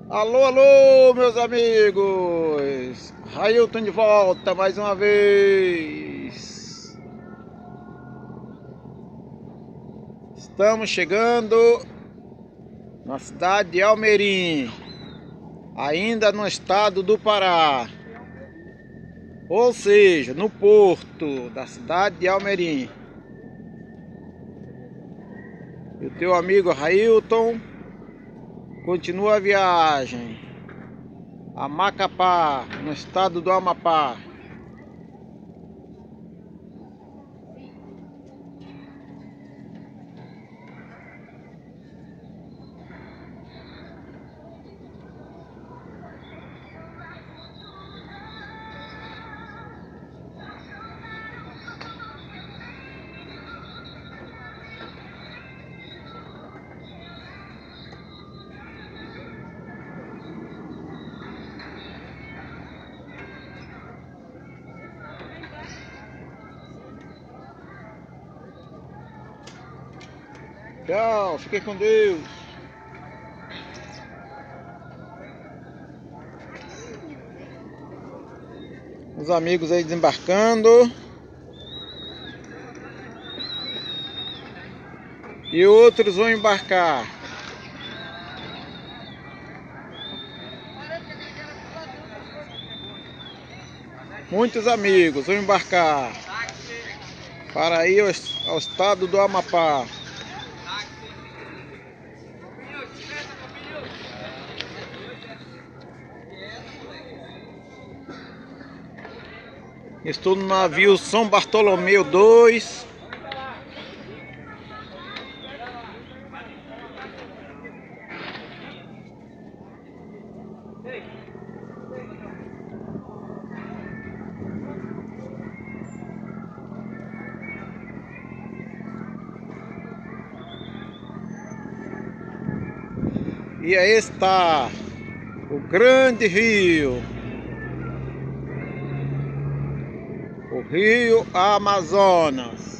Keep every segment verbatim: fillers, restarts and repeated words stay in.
Alô, alô, meus amigos! Railton de volta mais uma vez. Estamos chegando na cidade de Almerim, ainda no estado do Pará, ou seja, no porto da cidade de Almerim. E o teu amigo Railton continua a viagem a Macapá, no estado do Amapá. Tchau, fiquem com Deus. Os amigos aí desembarcando. E outros vão embarcar. Muitos amigos vão embarcar para ir ao, ao estado do Amapá. Estou no navio São Bartolomeu dois. E aí está o grande rio, o rio Amazonas.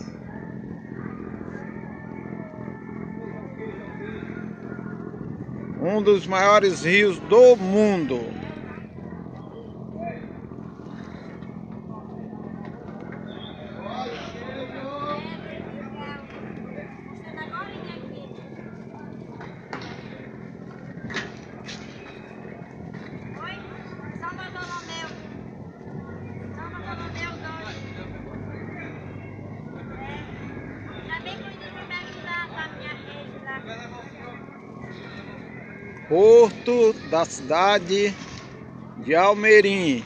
Um dos maiores rios do mundo. Porto da cidade de Almerim,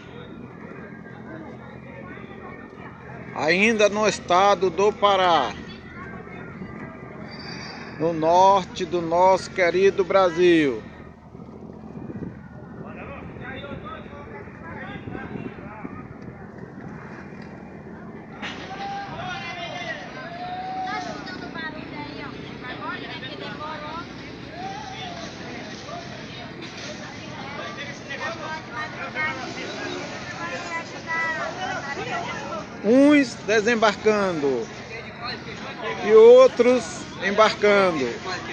ainda no estado do Pará, no norte do nosso querido Brasil. Uns desembarcando e outros embarcando.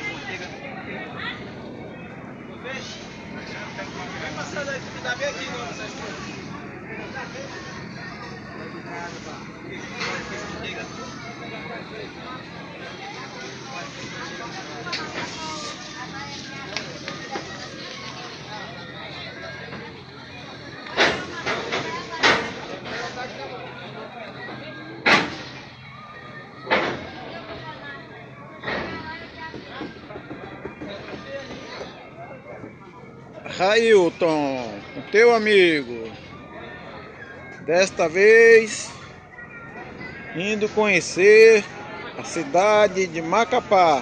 Railton, o teu amigo, desta vez indo conhecer a cidade de Macapá,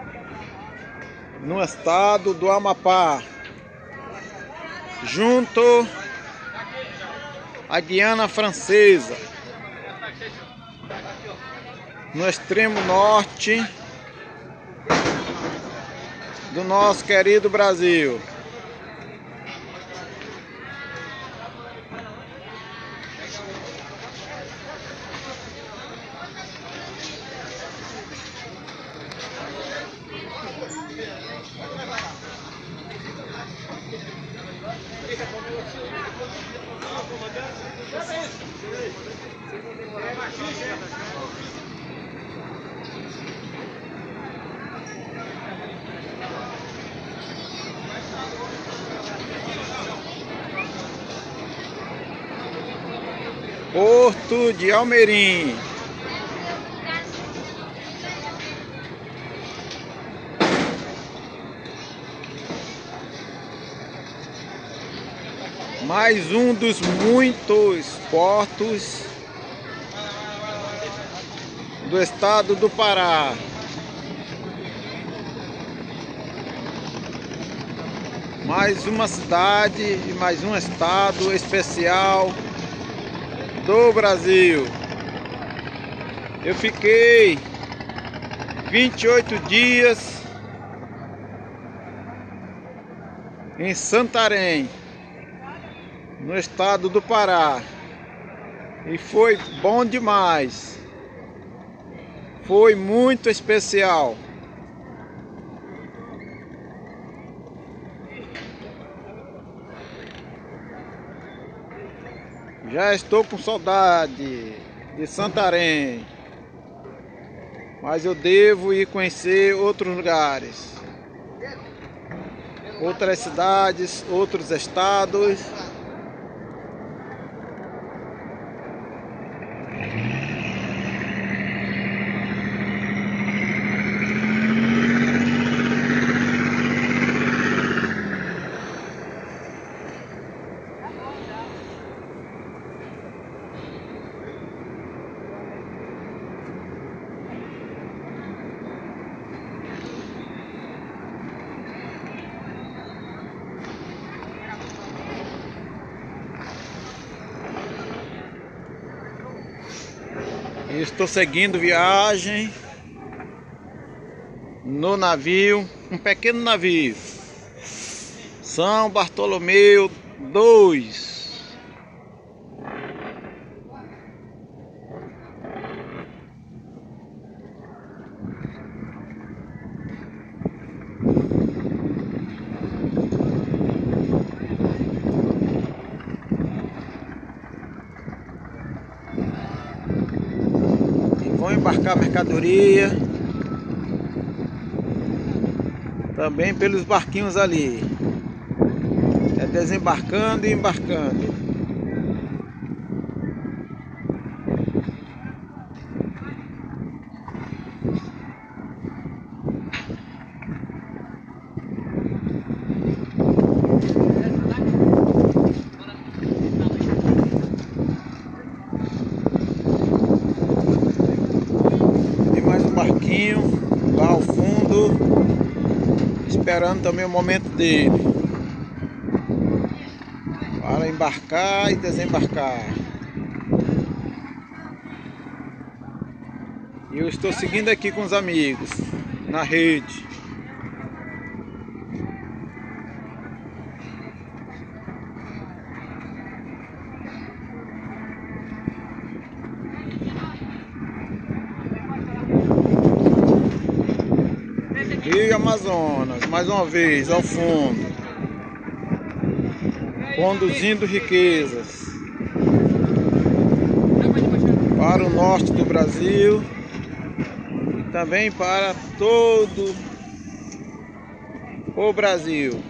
no estado do Amapá, junto à Guiana Francesa, no extremo norte do nosso querido Brasil. Porto de Almerim. Mais um dos muitos portos do estado do Pará. Mais uma cidade e mais um estado especial do Brasil. Eu fiquei vinte e oito dias em Santarém, no estado do Pará, e foi bom demais. Foi muito especial. Já estou com saudade de Santarém, mas eu devo ir conhecer outros lugares, outras cidades, outros estados. Estou seguindo viagem no navio, um pequeno navio, São Bartolomeu dois. Vão embarcar mercadoria também pelos barquinhos ali. É desembarcando e embarcando. Lá ao fundo, esperando também o momento dele para embarcar e desembarcar. E eu estou seguindo aqui com os amigos na rede. Rio Amazonas, mais uma vez, ao fundo, conduzindo riquezas para o norte do Brasil e também para todo o Brasil.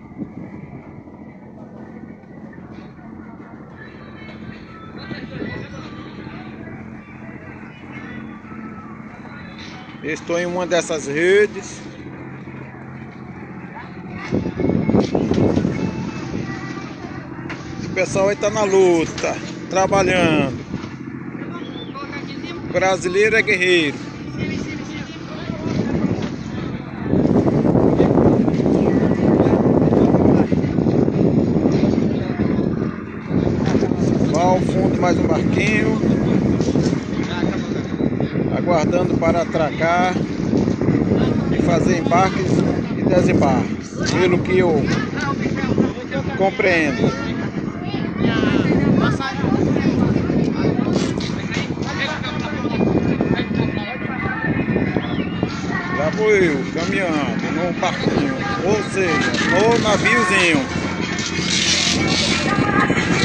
Estou em uma dessas redes. O pessoal aí está na luta, trabalhando. O brasileiro é guerreiro. Lá ao fundo mais um barquinho, aguardando para atracar e fazer embarques e desembarques, pelo que eu compreendo. Já vou eu caminhando num barquinho, ou seja, no naviozinho.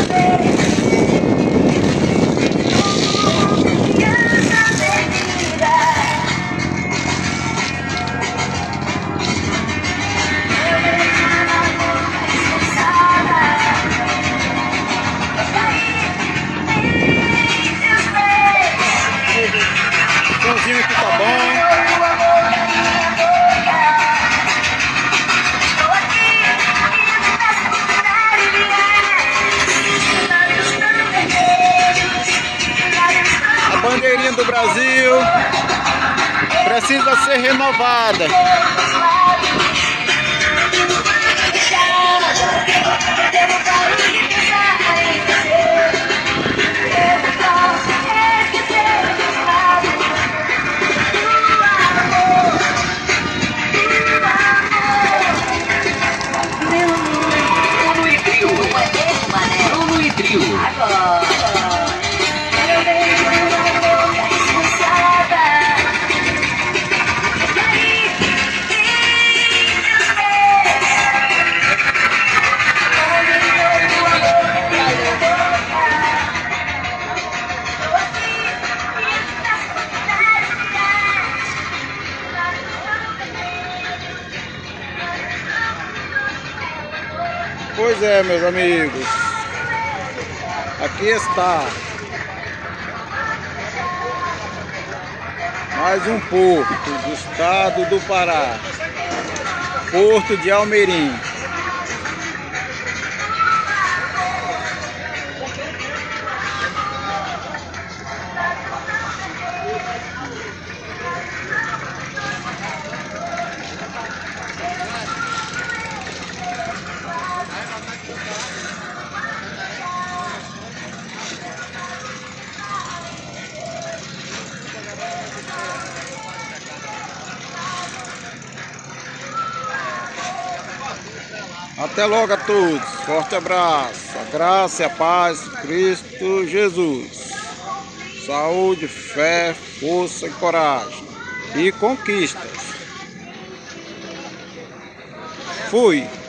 Somzinho aqui tá bom. A bandeirinha do Brasil precisa ser renovada. Pois é, meus amigos, aqui está mais um porto do estado do Pará, Porto de Almeirim. Até logo a todos, forte abraço, a graça e a paz de Cristo Jesus. Saúde, fé, força e coragem e conquistas. Fui!